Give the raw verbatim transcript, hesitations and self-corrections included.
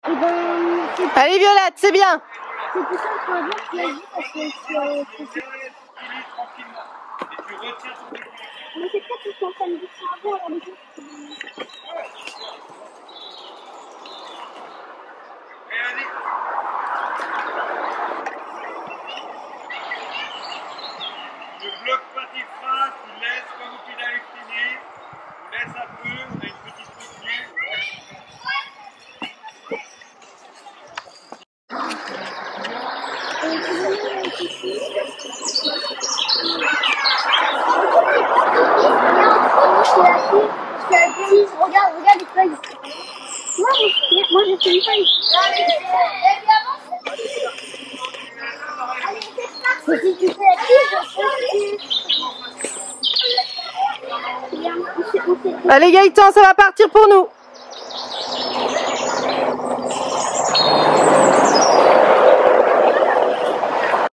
Et ben, allez Violette, c'est bien. c'est plus simple pour dire que la vie parce que c'est... Mais c'est peut-être qu'ils sont en train de dire ça avant à la maison. Ne bloque pas tes freins, tu laisses quand vous pédalez freiner, tu laisses un peu, on a une petite retenue. Regarde, regarde les feuilles. Moi, moi j'ai fait une feuille. Mais si tu fais la fille, je fais. Allez Gaëtan, ça va partir pour nous.